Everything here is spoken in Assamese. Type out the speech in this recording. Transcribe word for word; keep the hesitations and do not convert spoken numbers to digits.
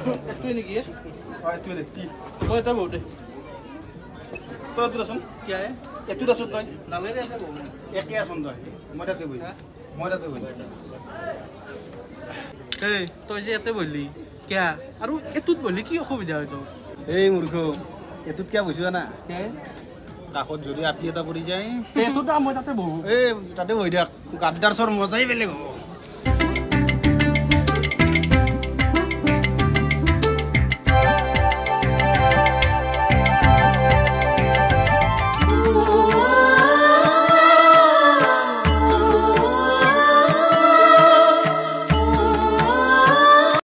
এটোই নেকি হয় এটোই দেখি কয় তা বহুতে তই তুলছন কি আয় এটো দছন তই নালেৰে আছে বহু একে আছন তই মই তাতে বহি মই তাতে বহি এই তই যে এতে বহলি কিয়া আৰু এতুত বহলি কি অসুবিধা হয় তো এই মূৰ্খ এতুত কিয় বহিছো না কে কাকত যদি আপি এটা পৰি যায় এতুত মই তাতে বহু এই তাতে বহি থাক গাদ্দাৰ চৰ মজাই বেলেগ হ'ব